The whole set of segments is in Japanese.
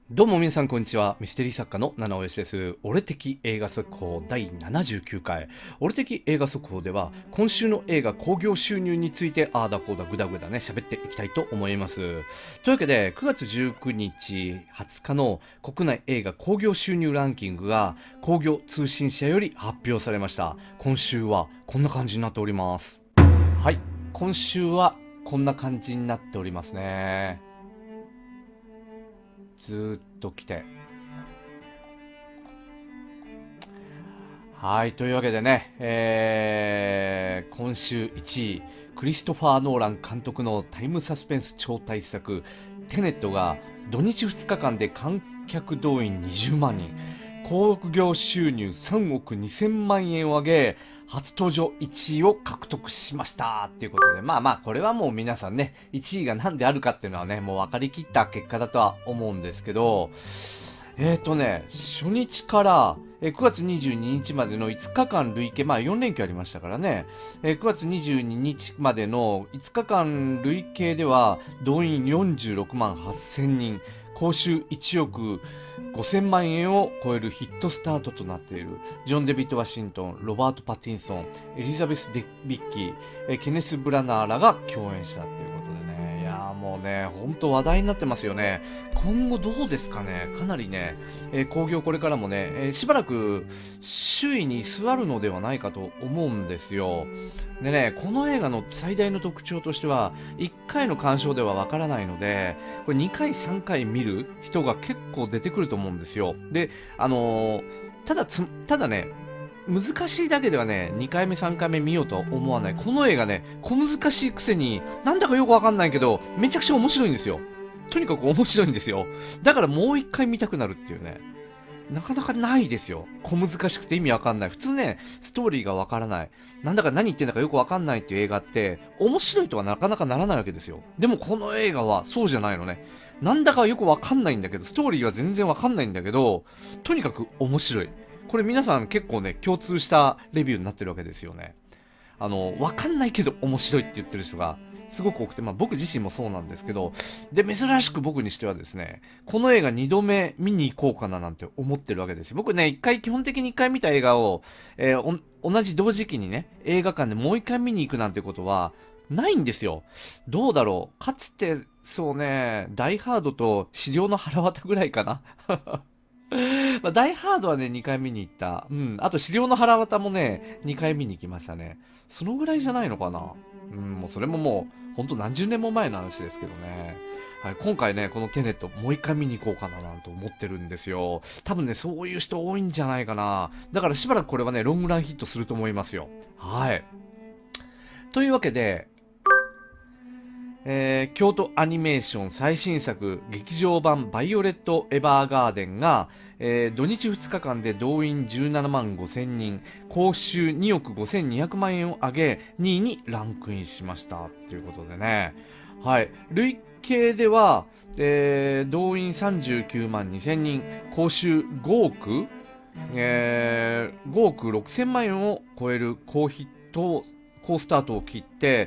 どうも皆さんこんにちは。ミステリー作家の七尾よしです。俺的映画速報第79回。俺的映画速報では、今週の映画興行収入について、あーだこーだぐだぐだね、喋っていきたいと思います。というわけで、9月19日、20日の国内映画興行収入ランキングが、興行通信社より発表されました。今週はこんな感じになっております。はい。今週はこんな感じになっておりますね。ずーっと来て。はい、というわけでね、今週1位、クリストファー・ノーラン監督のタイムサスペンス超大作、テネットが土日2日間で観客動員20万人、興行収入3億2000万円を上げ、初登場1位を獲得しましたっていうことで、これはもう皆さんね、1位が何であるかっていうのはね、もう分かりきった結果だとは思うんですけど、初日から、9月22日までの5日間累計、4連休ありましたからね、9月22日までの5日間累計では、動員46万8000人、報酬1億5000万円を超えるヒットスタートとなっている、ジョン・デビッド・ワシントン、ロバート・パティンソン、エリザベス・ビッキー、ケネス・ブラナーらが共演したっていうことでね、いやーもうね、ほんと話題になってますよね。今後どうですかね、かなりね、興行これからもね、しばらく首位に座るのではないかと思うんですよ。でね、この映画の最大の特徴としては、1回の鑑賞ではわからないので、これ2回3回見る人が結構出てくると思うんですよ。で、ただね、難しいだけではね、2回目3回目見ようとは思わない。この映画ね、小難しいくせに、なんだかよくわかんないけど、めちゃくちゃ面白いんですよ。とにかく面白いんですよ。だからもう一回見たくなるっていうね。なかなかないですよ。小難しくて意味わかんない。普通ね、ストーリーがわからない。なんだか何言ってんだかよくわかんないっていう映画って、面白いとはなかなかならないわけですよ。でもこの映画はそうじゃないのね。なんだかよくわかんないんだけど、ストーリーは全然わかんないんだけど、とにかく面白い。これ皆さん結構ね、共通したレビューになってるわけですよね。わかんないけど面白いって言ってる人がすごく多くて、僕自身もそうなんですけど、で、珍しく僕にしてはですね、この映画2度目見に行こうかななんて思ってるわけですよ。僕ね、基本的に1回見た映画を、同じ同時期にね、映画館でもう1回見に行くなんてことは、ないんですよ。どうだろう。かつて、そうね、ダイハードと資料の腹渡ぐらいかな。ダイハードはね、2回見に行った。うん。あと、資料の腹渡もね、2回見に行きましたね。そのぐらいじゃないのかな。うん、もうそれももう、ほんと何十年も前の話ですけどね。はい、今回ね、このテネット、もう一回見に行こうかななんて思ってるんですよ。多分ね、そういう人多いんじゃないかな。だからしばらくこれはね、ロングランヒットすると思いますよ。はい。というわけで、京都アニメーション最新作劇場版バイオレット・エヴァーガーデンが、土日2日間で動員17万5千人、報酬2億5200万円を上げ、2位にランクインしました。ということでね。はい。累計では、動員39万2千人、報酬5億、5億6千万円を超える高ヒットを好スタートを切って、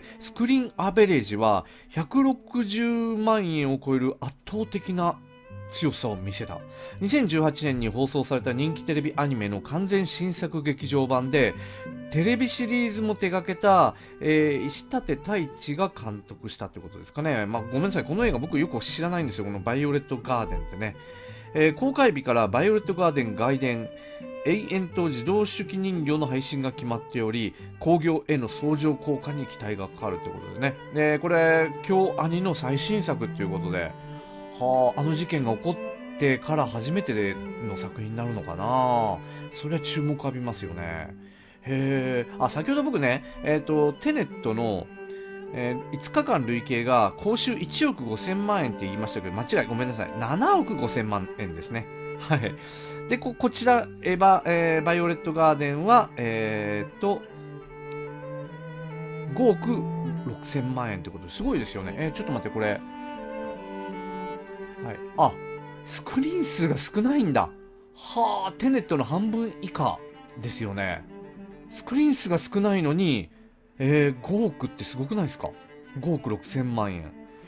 スクリーンアベレージは160万円を超える圧倒的な強さを見せた。2018年に放送された人気テレビアニメの完全新作劇場版で、テレビシリーズも手掛けた、石立太一が監督したということですかね。ごめんなさい。この映画僕よく知らないんですよ。このバイオレットガーデンってね。公開日からバイオレットガーデン外伝永遠と自動手記人形の配信が決まっており、興行への相乗効果に期待がかかるということでね。で、これ、京アニの最新作ということで、あの事件が起こってから初めての作品になるのかな。それは注目浴びますよね。先ほど僕ね、テネットの、5日間累計が報酬1億5000万円って言いましたけど、間違いごめんなさい。7億5000万円ですね。はい。で、こちら、バイオレットガーデンは、5億6000万円ってことですごいですよね。ちょっと待って、これ。はい。あ、スクリーン数が少ないんだ。はあ、テネットの半分以下ですよね。スクリーン数が少ないのに、5億ってすごくないですか？ 5 億6000万円。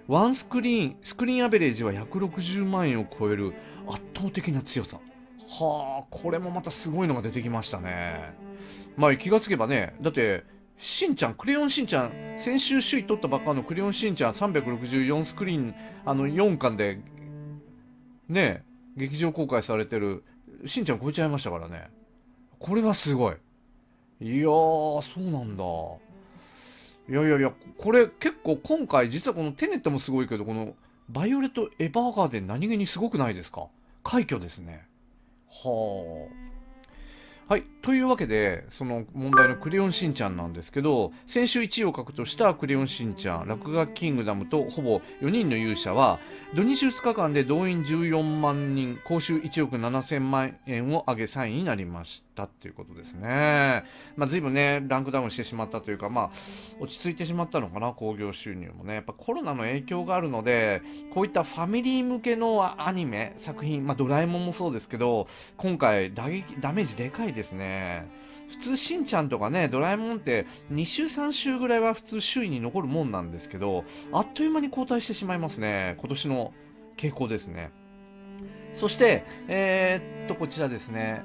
ワンスクリーン、スクリーンアベレージは160万円を超える圧倒的な強さ。はあ、これもまたすごいのが出てきましたね。まあ気がつけばね、だって、しんちゃん、クレヨンしんちゃん、先週首位取ったばっかのクレヨンしんちゃん364スクリーン、4巻で、ね、劇場公開されてる、しんちゃん超えちゃいましたからね。これはすごい。いやー、そうなんだ。いやいやいや、これ結構今回、実はこのテネットもすごいけど、このバイオレット・エヴァーガーデン何気にすごくないですか？快挙ですね。はあ。はい。というわけで、その問題のクレヨンしんちゃんなんですけど、先週1位を獲得したクレヨンしんちゃん、落書きキングダムとほぼ4人の勇者は、土日2日間で動員14万人、報酬1億7000万円を上げ3位になりましたっていうことですね。まあ、随分ね、ランクダウンしてしまったというか、まあ、落ち着いてしまったのかな、興行収入もね。やっぱコロナの影響があるので、こういったファミリー向けのアニメ、作品、まあ、ドラえもんもそうですけど、今回ダメージでかいですね。普通しんちゃんとかね、ドラえもんって2週3週ぐらいは普通首位に残るもんなんですけど、あっという間に後退してしまいますね。今年の傾向ですね。そして、こちらですね。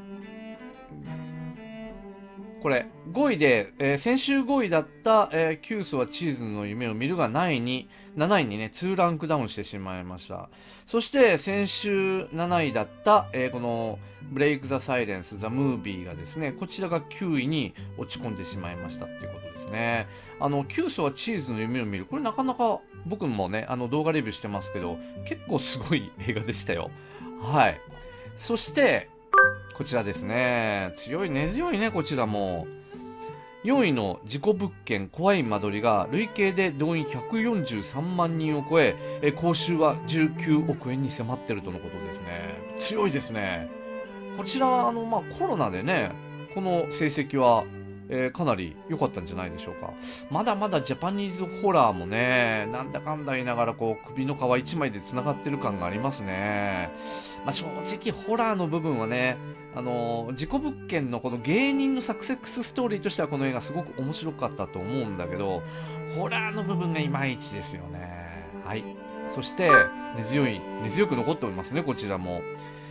これ、5位で、先週5位だった、キュースはチーズの夢を見るが7位にね、2ランクダウンしてしまいました。そして、先週7位だった、この、ブレイク・ザ・サイレンス・ザ・ムービーがですね、こちらが9位に落ち込んでしまいましたっていうことですね。キュースはチーズの夢を見る。これなかなか僕もね、動画レビューしてますけど、結構すごい映画でしたよ。はい。そして、こちらですね。根強いね、こちらも。4位の事故物件、怖い間取りが累計で動員143万人を超え、報酬は19億円に迫っているとのことですね。強いですね。こちらは、コロナでね、この成績は、かなり良かったんじゃないでしょうか。まだまだジャパニーズホラーもね、なんだかんだ言いながら、こう、首の皮一枚で繋がってる感がありますね。まあ、正直、ホラーの部分はね、事故物件のこの芸人のサクセスストーリーとしてはこの映画すごく面白かったと思うんだけど、ホラーの部分がいまいちですよね。はい。そして、根強く残っておりますね、こちらも。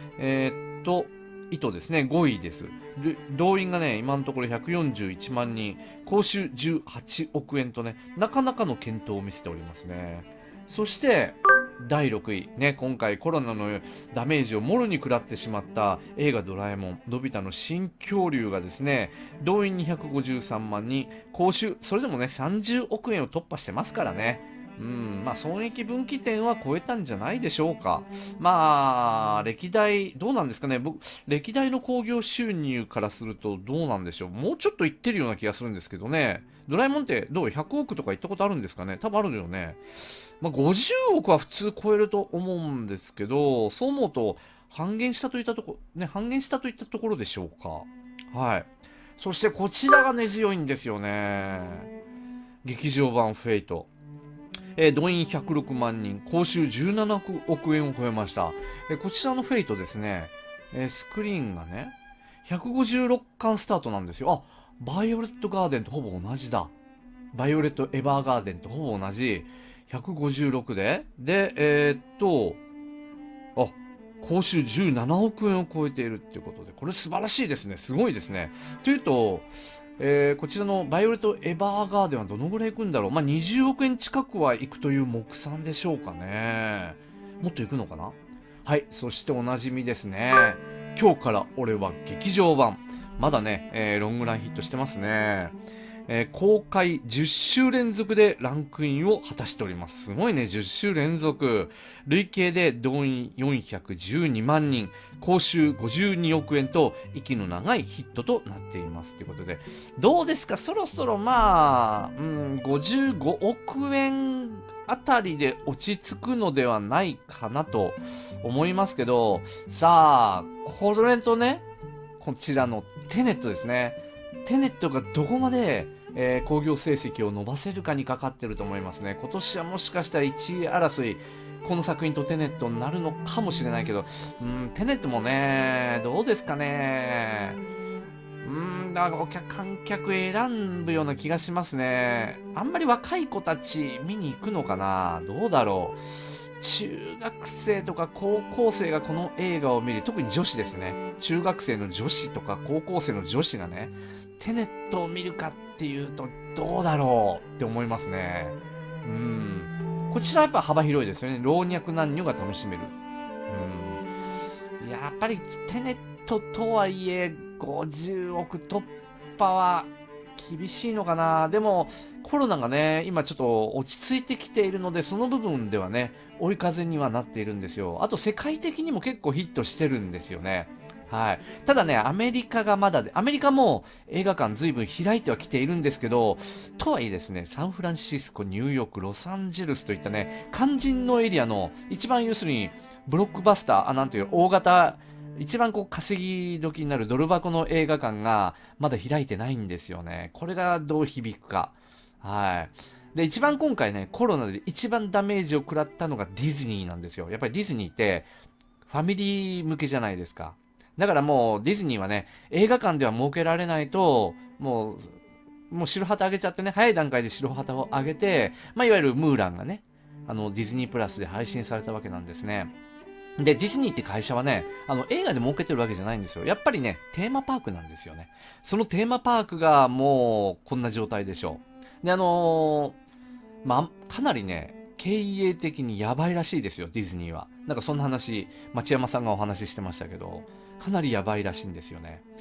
糸ですね、5位です。動員がね、今のところ141万人、報酬18億円とね、なかなかの健闘を見せておりますね。そして、第6位。ね、今回コロナのダメージをもろに食らってしまった映画ドラえもん、のび太の新恐竜がですね、動員253万人、報酬、それでもね、30億円を突破してますからね。まあ、損益分岐点は超えたんじゃないでしょうか。まあ、歴代、どうなんですかね。歴代の興行収入からするとどうなんでしょう。もうちょっといってるような気がするんですけどね。ドラえもんってどう ?100 億とか言ったことあるんですかね。多分あるよね。まあ、50億は普通超えると思うんですけど、そう思うと、半減したといったところでしょうか。はい。そしてこちらが根強いんですよね。劇場版フェイト。動員106万人、報酬17億円を超えました。こちらのフェイトですね、スクリーンがね、156巻スタートなんですよ。あ、バイオレットガーデンとほぼ同じだ。バイオレットエヴァーガーデンとほぼ同じ。156で、あ、報酬17億円を超えているっていうことで、これ素晴らしいですね。すごいですね。というと、こちらのバイオレットエヴァーガーデンはどのぐらいいくんだろう。まあ、20億円近くはいくという目算でしょうかね。もっといくのかな。はい。そしておなじみですね。今日から俺は劇場版。まだね、ロングランヒットしてますね。公開10週連続でランクインを果たしております。すごいね、10週連続。累計で動員412万人、報酬52億円と、息の長いヒットとなっています。ということで、どうですか、そろそろまあ、55億円あたりで落ち着くのではないかなと思いますけど、さあ、これとね、こちらのテネットですね。テネットがどこまで、興行成績を伸ばせるかにかかってると思いますね。今年はもしかしたら1位争い、この作品とテネットになるのかもしれないけど、テネットもね、どうですかね。 だから観客選ぶような気がしますね。あんまり若い子たち見に行くのかな、どうだろう。中学生とか高校生がこの映画を見る、特に女子ですね。中学生の女子とか高校生の女子がね、テネットを見るかっていうと、どうだろうって思いますね。こちらはやっぱ幅広いですよね。老若男女が楽しめる。やっぱりテネットとはいえ、50億突破は厳しいのかな。でも、コロナがね、今ちょっと落ち着いてきているので、その部分ではね、追い風にはなっているんですよ。あと、世界的にも結構ヒットしてるんですよね。はい。ただね、アメリカがまだで、アメリカも映画館随分開いてはきているんですけど、とはいえですね、サンフランシスコ、ニューヨーク、ロサンゼルスといったね、肝心のエリアの、一番要するに、ブロックバスター、なんていう、大型、一番こう稼ぎ時になるドル箱の映画館がまだ開いてないんですよね。これがどう響くか。はい。で、一番今回ね、コロナで一番ダメージを食らったのがディズニーなんですよ。やっぱりディズニーってファミリー向けじゃないですか。だからもうディズニーはね、映画館では設けられないと、もう白旗上げちゃってね、早い段階で白旗を上げて、いわゆるムーランがね、ディズニープラスで配信されたわけなんですね。で、ディズニーって会社はね、映画で儲けてるわけじゃないんですよ。やっぱりね、テーマパークなんですよね。そのテーマパークがもう、こんな状態でしょう。で、かなりね、経営的にやばいらしいですよ、ディズニーは。なんかそんな話、町山さんがお話ししてましたけど、かなりやばいらしいんですよね。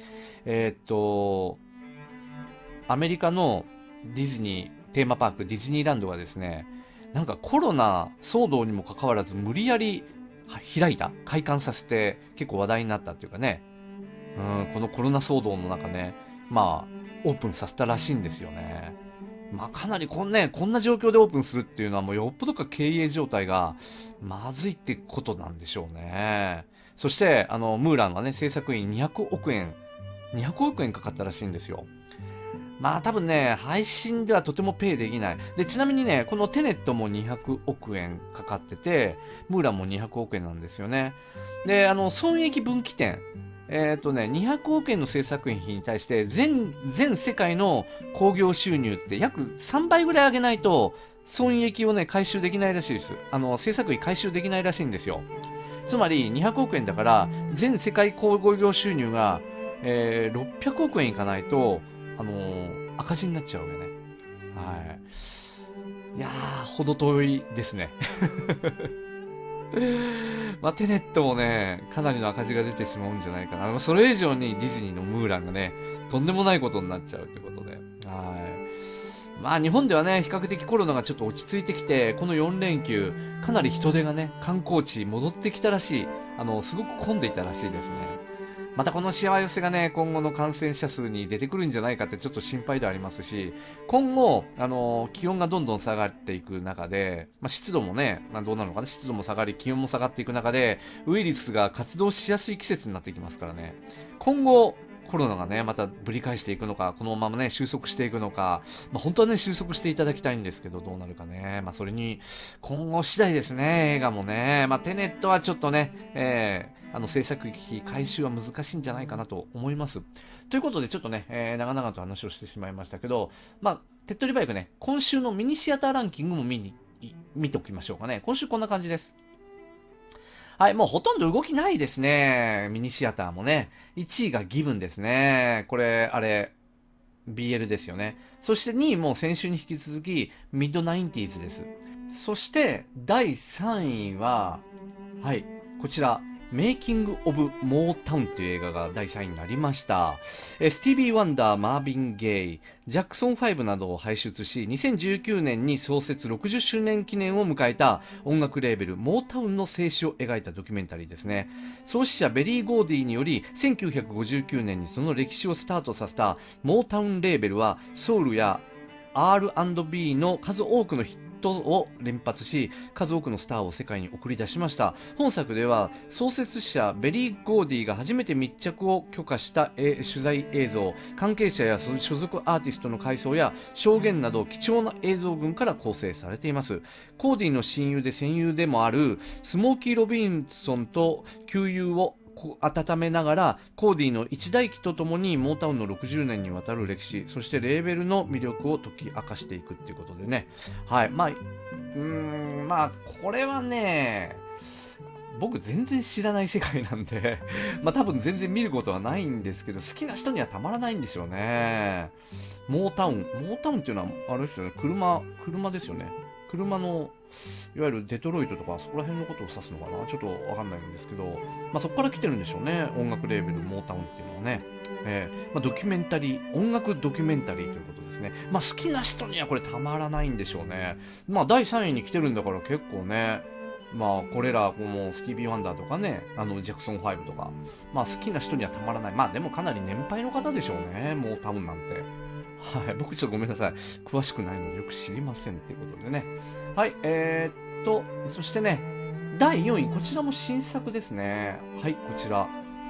アメリカのディズニー、テーマパーク、ディズニーランドがですね、なんかコロナ騒動にもかかわらず無理やり開館させて結構話題になったっていうかね、このコロナ騒動の中ね、オープンさせたらしいんですよね。かなりこんな状況でオープンするっていうのはもうよっぽどか経営状態がまずいってことなんでしょうね。そして、ムーランはね、制作費200億円かかったらしいんですよ。多分ね、配信ではとてもペイできない。で、ちなみにね、このテネットも200億円かかってて、ムーランも200億円なんですよね。で、損益分岐点。200億円の制作費に対して、全世界の興行収入って約3倍ぐらい上げないと、損益をね、回収できないらしいです。制作費回収できないらしいんですよ。つまり、200億円だから、全世界興行収入が、600億円いかないと、赤字になっちゃうよね。はい。いやー、ほど遠いですね。テネットもね、かなりの赤字が出てしまうんじゃないかな。それ以上にディズニーのムーランがね、とんでもないことになっちゃうってことで。はい。日本ではね、比較的コロナがちょっと落ち着いてきて、この4連休、かなり人手がね、観光地戻ってきたらしい。すごく混んでいたらしいですね。またこのしわ寄せがね、今後の感染者数に出てくるんじゃないかってちょっと心配でありますし、今後、気温がどんどん下がっていく中で、湿度もね、どうなるのかな、湿度も下がり、気温も下がっていく中で、ウイルスが活動しやすい季節になってきますからね。今後、コロナがね、またぶり返していくのか、このままね、収束していくのか、本当はね、収束していただきたいんですけど、どうなるかね。それに、今後次第ですね、映画もね。テネットはちょっとね、制作費回収は難しいんじゃないかなと思います。ということで、ちょっとね、長々と話をしてしまいましたけど、手っ取り早くね、今週のミニシアターランキングも見ておきましょうかね。今週こんな感じです。はい、もうほとんど動きないですね。ミニシアターもね。1位がギブンですね。これ、BL ですよね。そして2位も先週に引き続き、ミッドナインティーズです。そして、第3位は、はい、こちら、メイキング・オブ・モータウンという映画が第3位になりました。スティービー・ワンダー、マービン・ゲイ、ジャクソン5などを輩出し、2019年に創設60周年記念を迎えた音楽レーベル、モータウンの静止を描いたドキュメンタリーですね。創始者ベリー・ゴーディにより、1959年にその歴史をスタートさせたモータウンレーベルは、ソウルや R&B の数多くのヒットを連発し、数多くのスターを世界に送り出しました。本作では創設者ベリー・ゴーディが初めて密着を許可した取材映像、関係者や所属アーティストの回想や証言など貴重な映像群から構成されています。コーディの親友で戦友でもあるスモーキー・ロビンソンと旧友を温めながら、コーディの一代記とともにモータウンの60年にわたる歴史、そしてレーベルの魅力を解き明かしていくっていうことでね。はい。まあ、これはね、僕全然知らない世界なんでまあ多分全然見ることはないんですけど、好きな人にはたまらないんでしょうね。モータウンっていうのは、あれですよね、車ですよね。車の、いわゆるデトロイトとか、そこら辺のことを指すのかな、ちょっとわかんないんですけど、まあそこから来てるんでしょうね、音楽レーベル、モータウンっていうのはね。まあ、ドキュメンタリー、音楽ドキュメンタリーということですね。まあ好きな人にはこれたまらないんでしょうね。まあ第3位に来てるんだから結構ね、まあこれらもうスティービー・ワンダーとかね、ジャクソン5とか、まあ好きな人にはたまらない。まあでもかなり年配の方でしょうね、モータウンなんて。はい、僕ちょっとごめんなさい。詳しくないのでよく知りませんっていうことでね。はい、そしてね、第4位、こちらも新作ですね。はい、こちら。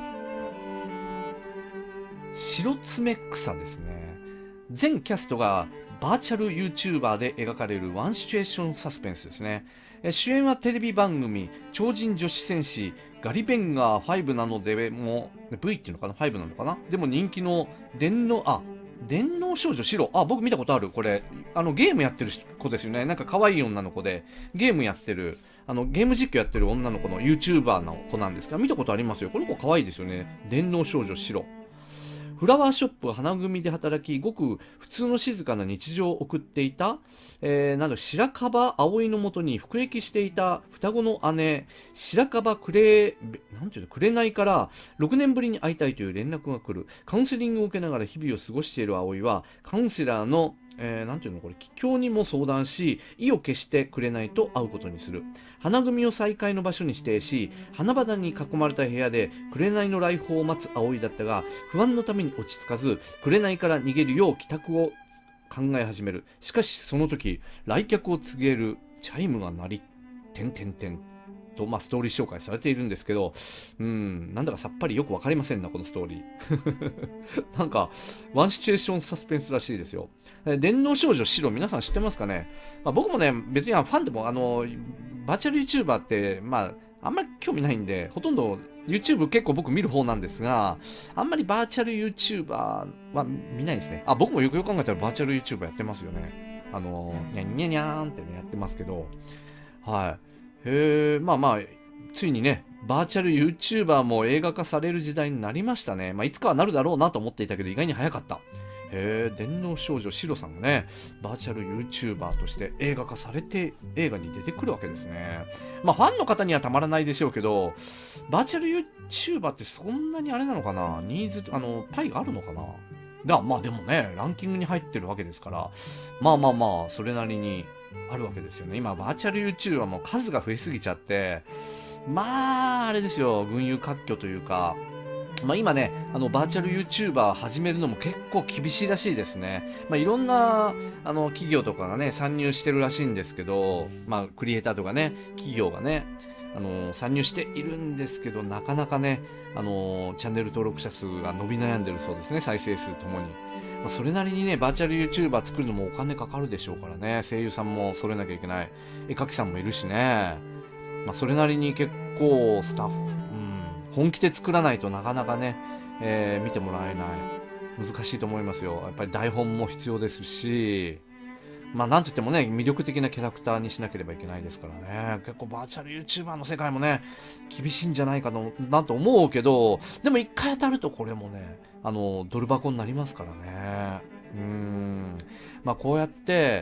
白爪草ですね。全キャストがバーチャル YouTuber で描かれるワンシチュエーションサスペンスですね。主演はテレビ番組、超人女子戦士、ガリベンガー5なのでも、V っていうのかな ?5 なのかなでも人気の電脳少女白。僕見たことある。これ、ゲームやってる子ですよね。なんか可愛い女の子で、ゲームやってる、ゲーム実況やってる女の子の YouTuber の子なんですけど、見たことありますよ。この子可愛いですよね。電脳少女白。フラワーショップ花組で働き、ごく普通の静かな日常を送っていた、白樺葵のもとに服役していた双子の姉、白樺紅から6年ぶりに会いたいという連絡が来る。カウンセリングを受けながら日々を過ごしている葵は、カウンセラーの帰郷にも相談し、意を決してくれないと会うことにする。花組を再会の場所に指定し、花々に囲まれた部屋で、紅の来訪を待つ葵だったが、不安のために落ち着かず、紅から逃げるよう帰宅を考え始める。しかし、その時、来客を告げるチャイムが鳴り、と、ストーリー紹介されているんですけど、なんだかさっぱりよくわかりませんな、このストーリー。なんか、ワンシチュエーションサスペンスらしいですよ。電脳少女白、皆さん知ってますかね。僕もね、別にファンでも、バーチャル YouTuber って、あんまり興味ないんで、ほとんど YouTube 結構僕見る方なんですが、あんまりバーチャル YouTuber は見ないですね。僕もよくよく考えたらバーチャル YouTuber やってますよね。にゃんにゃにゃーんってね、やってますけど、はい。ついにね、バーチャル YouTuber も映画化される時代になりましたね。いつかはなるだろうなと思っていたけど、意外に早かった。電脳少女シロさんがね、バーチャル YouTuber として映画化されて映画に出てくるわけですね。ファンの方にはたまらないでしょうけど、バーチャル YouTuber ってそんなにあれなのかな、ニーズ、パイがあるのかな。でもね、ランキングに入ってるわけですから、それなりにあるわけですよね。今、バーチャル YouTuber も数が増えすぎちゃって、あれですよ、群雄割拠というか、今ね、バーチャル YouTuber 始めるのも結構厳しいらしいですね。いろんな、企業とかがね、参入してるらしいんですけど、クリエイターとかね、企業がね、参入しているんですけど、なかなかね、チャンネル登録者数が伸び悩んでるそうですね、再生数ともに。それなりにね、バーチャル YouTuber 作るのもお金かかるでしょうからね、声優さんも揃えなきゃいけない、絵描きさんもいるしね、それなりに結構スタッフ、本気で作らないとなかなかね、見てもらえない。難しいと思いますよ。やっぱり台本も必要ですし、なんといってもね、魅力的なキャラクターにしなければいけないですからね。結構バーチャル YouTuber の世界もね、厳しいんじゃないかなと思うけど、でも一回当たるとこれもね、ドル箱になりますからね。こうやって、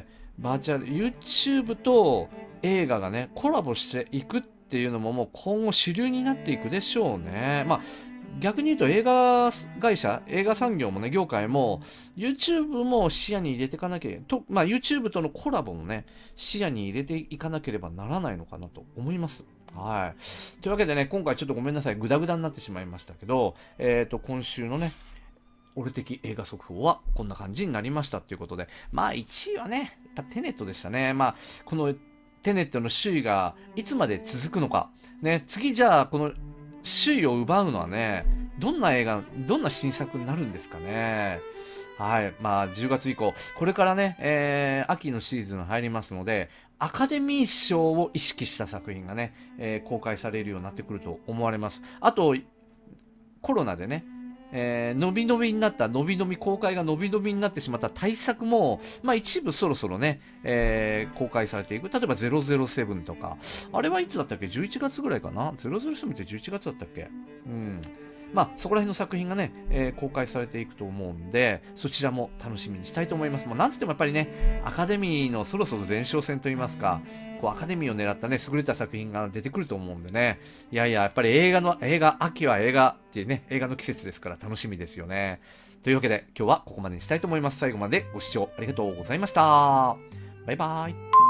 バーチャル YouTube と映画がね、コラボしていくっていうのももう今後主流になっていくでしょうね。逆に言うと映画会社、映画産業もね、業界も YouTube も視野に入れていかなきゃ、YouTube とのコラボもね、視野に入れていかなければならないのかなと思います。はい。というわけでね、今回ちょっとごめんなさい、グダグダになってしまいましたけど、今週のね、俺的映画速報はこんな感じになりましたということで、1位はね、やっぱテネットでしたね。このテネットの首位がいつまで続くのか。ね、次じゃあ、この首位を奪うのはね、どんな映画、どんな新作になるんですかね。はい。10月以降、これからね、秋のシーズン入りますので、アカデミー賞を意識した作品がね、公開されるようになってくると思われます。あと、 コロナでね、伸び伸びになった、公開が伸び伸びになってしまった対策も、まあ一部そろそろね、公開されていく。例えば007とか、あれはいつだったっけ ?11 月ぐらいかな ?007 って11月だったっけうん。まあ、そこら辺の作品がね、公開されていくと思うんで、そちらも楽しみにしたいと思います。もうなんつってもやっぱりね、アカデミーのそろそろ前哨戦といいますか、こうアカデミーを狙ったね、優れた作品が出てくると思うんでね、いやいや、やっぱり秋は映画っていうね、映画の季節ですから楽しみですよね。というわけで、今日はここまでにしたいと思います。最後までご視聴ありがとうございました。バイバーイ。